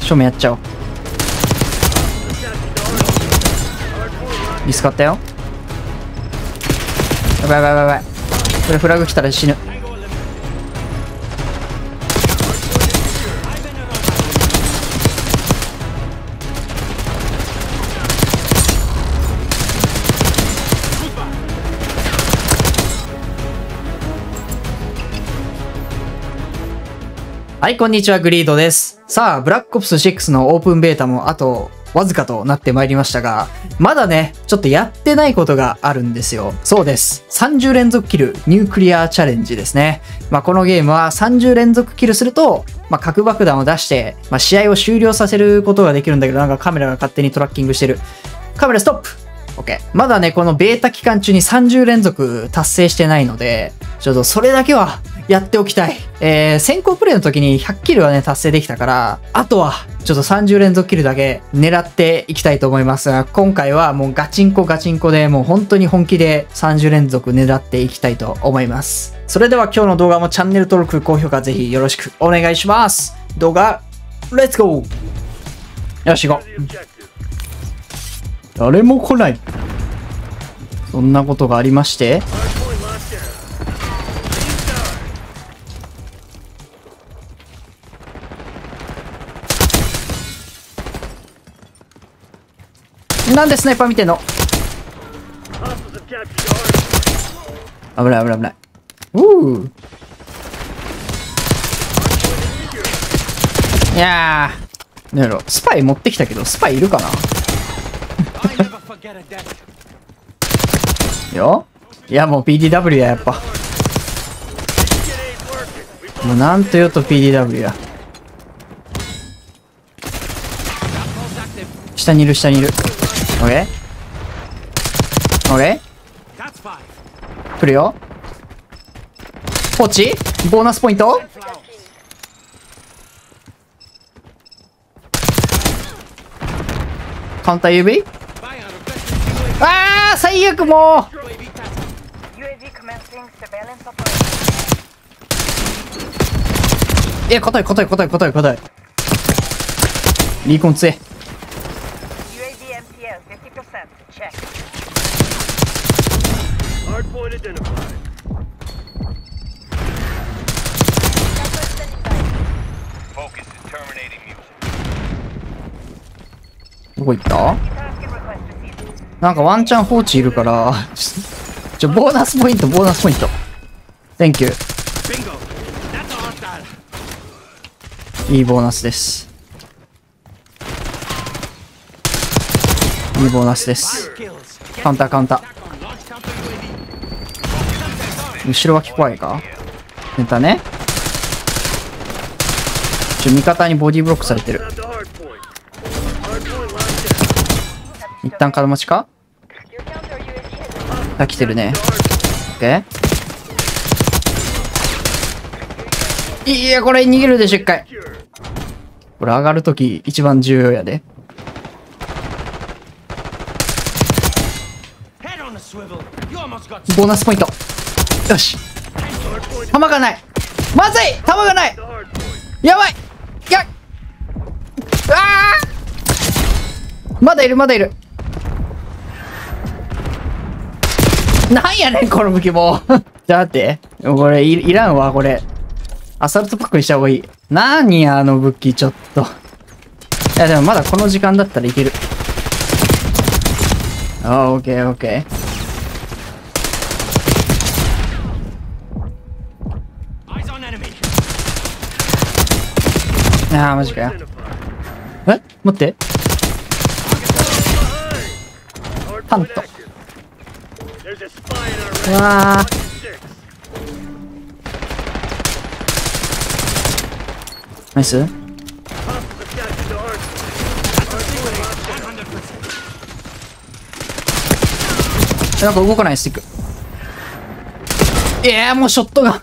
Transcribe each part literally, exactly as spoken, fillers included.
正面やっちゃおう。見つかったよ。やばいやばいやばい。これフラグ来たら死ぬ。はい、こんにちは、グリードです。さあ、ブラックオプスシックスのオープンベータもあとわずかとなってまいりましたが、まだね、ちょっとやってないことがあるんですよ。そうです。さんじゅう連続キルニュークリアチャレンジですね。まあ、このゲームはさんじゅう連続キルすると、まあ、核爆弾を出して、まあ、試合を終了させることができるんだけど、なんかカメラが勝手にトラッキングしてる。カメラストップ !OK。まだね、このベータ期間中にさんじゅう連続達成してないので、ちょっとそれだけはやっておきたい。えー、先行プレイの時にひゃくキルはね、達成できたから、あとは、ちょっとさんじゅう連続キルだけ狙っていきたいと思いますが、今回はもうガチンコガチンコで、もう本当に本気でさんじゅう連続狙っていきたいと思います。それでは今日の動画もチャンネル登録、高評価ぜひよろしくお願いします。動画、レッツゴー！よし、行こう。誰も来ない。そんなことがありまして、なんでスナイパー見てんの？危ない危ない危ない。うー。いやー。なんやろ、スパイ持ってきたけど、スパイいるかな？よ？いや、もう ピーディーダブリュー や、やっぱ。もうなんと言うと ピーディーダブリュー や。下にいる、下にいる。オッケー？オッケー？来るよ。ポーチ？ボーナスポイント？カウンター ユーブイ？ あー最悪もうえ、硬い硬い硬い硬い硬い。リーコン強え。どこ行った？なんかワンチャン放置いるからちょ、ボーナスポイント、ボーナスポイント。Thank you。いいボーナスです。いいボーナスです。カウンターカウンター。後ろ脇怖いか？ネタね。ちょ、味方にボディブロックされてる。一旦角持ちか？あ、来てるね。オッケー。いや、これ逃げるでしょ、一回。これ上がるとき一番重要やで。ボーナスポイント。よし。弾がない。まずい！弾がない！やばい！いや！あー！まだいる、まだいる。なんやねん、この武器もう。じゃあ待って。これい、いらんわ、これ。アサルトパックにした方がいい。なーにあの武器、ちょっと。いや、でもまだこの時間だったらいける。あー、オッケー、オッケー。あー、マジかよ。え？待って。パント。うわー。ナイス。なんか動かないスティック。いやーもうショットが。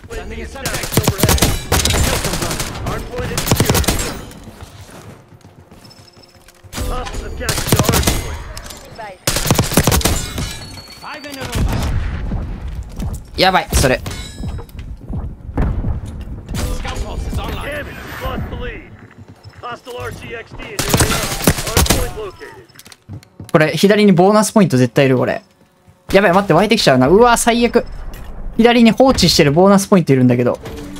やばい、それ。 これ、左にボーナスポイント絶対いる、これ。やばい、待って、湧いてきちゃうな。うわ、最悪。左に放置してるボーナスポイントいるんだけど。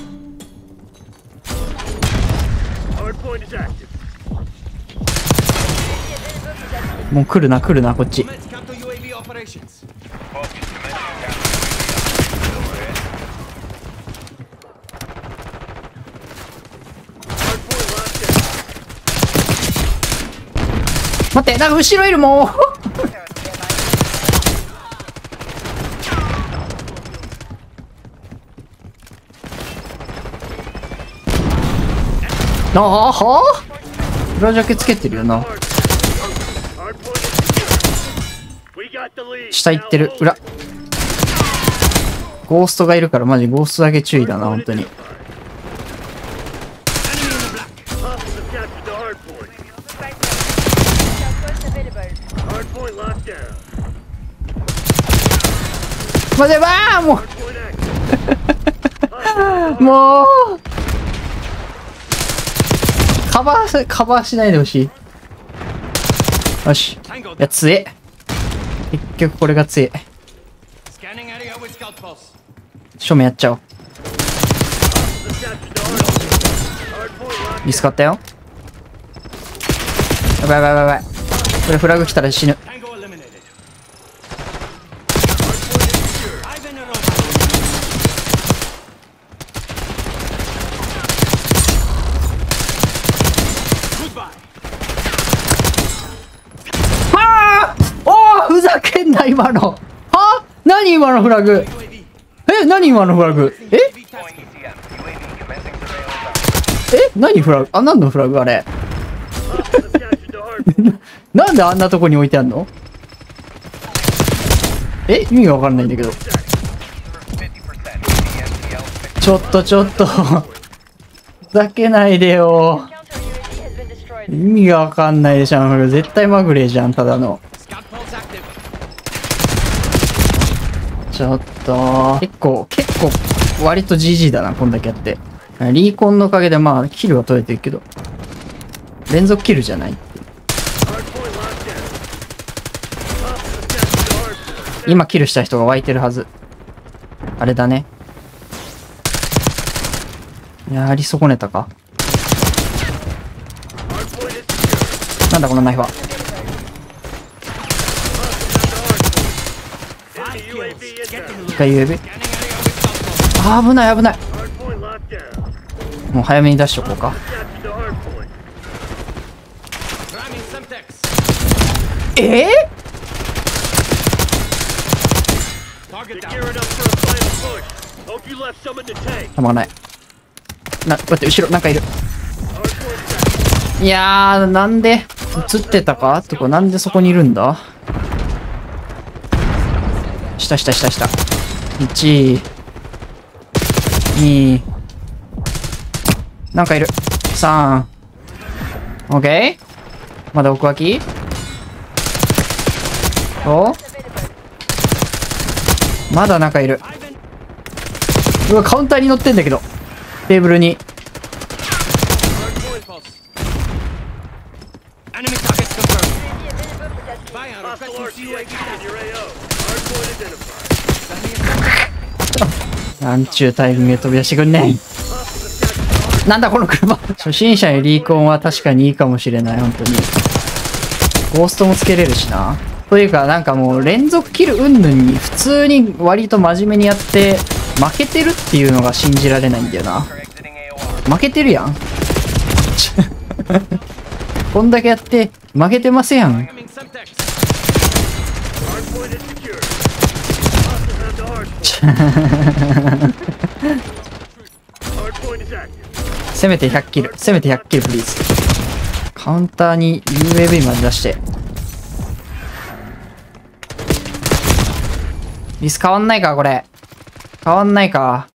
もう来るな、来るな、こっち。待って、なんか後ろいるもん。ああ、はあ裏ジャケつけてるよな。下行ってる。裏。ゴーストがいるからマジゴーストだけ注意だな、本当に。待てばーもうもうカバーカバーしないでほしい。よし。いや、強え。結局これが強え。正面やっちゃおう。リスクあったよ。やばいやばいやばいやばい。これフラグ来たら死ぬ。ふざけんな今の。は？何今のフラグ。え、何今のフラグ。ええ、何フラグ。あ、何のフラグあれ。なんであんなとこに置いてあんの。え、意味わかんないんだけど。ちょっとちょっとふざけないでよ。意味がわかんないでしょ。絶対まぐれじゃん、ただの。ちょっと、結構、結構、割と ジージー だな、こんだけやって。リーコンのおかげでまあ、キルは取れてるけど、連続キルじゃない。今キルした人が湧いてるはず。あれだね。やり損ねたか。なんだこのナイフは。一回 ユーエーブイ。あー危ない危ない。もう早めに出しとこうか。えー、たまらない。な、待って、後ろなんかいる。いやー、なんで映ってたかってか、なんでそこにいるんだ。下下下下。いち、に、なんかいる。さん、オッケー。まだ奥脇お、まだなんかいる。うわ、カウンターに乗ってんだけど。テーブルに。なんちゅうタイミングで飛び出してくんねん。なんだこの車。初心者にリーコンは確かにいいかもしれない、本当に。ゴーストもつけれるしな。というか、なんかもう連続キル云々に普通に割と真面目にやって負けてるっていうのが信じられないんだよな。負けてるやん。こんだけやって負けてますやん。せめてひゃくキル、せめてひゃくキルプリーズ。カウンターに ユーエーブイ まで出して。リス変わんないかこれ。変わんないか。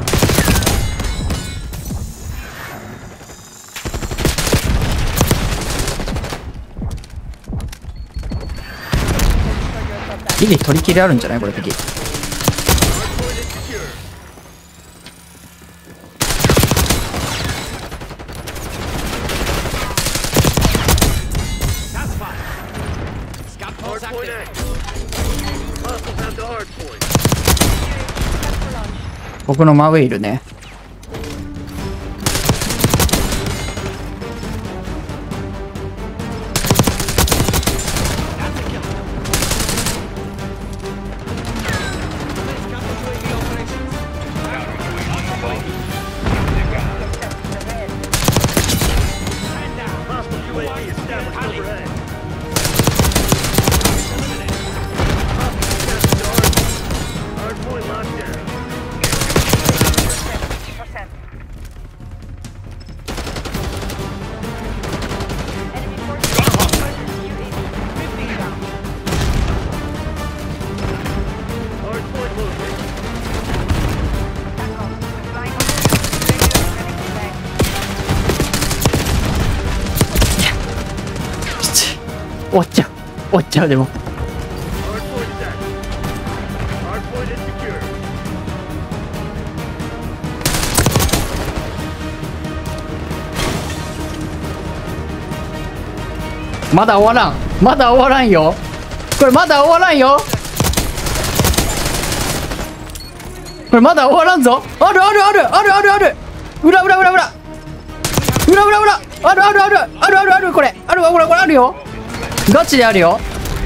ギリ取り切りあるんじゃないこれ敵。 僕の真上いるね。終わっちゃう終わっちゃう。でもまだ終わらんまだ終わらんよ。これまだ終わらんよ。これまだ終わらんぞ。あるあるあるあるあるある。裏裏裏裏裏裏裏あるあるあるあるあるある。これあるわ。これこれあるよ。ガチであるよ。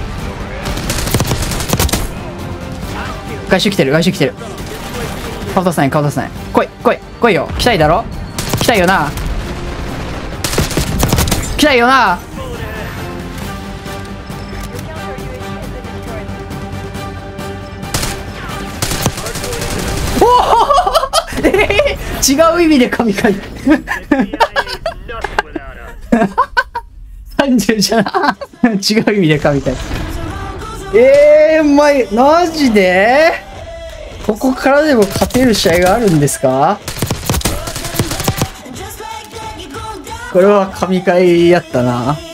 外周来てる外周来てる。顔出さない顔出さない。来い来い来いよ。来たいだろ。来たいよな来たいよな。おおえー、違う意味で神回さんじゅうじゃな違う意味で神回。えー、うまい。マジでここからでも勝てる試合があるんですか。これは神回やったな。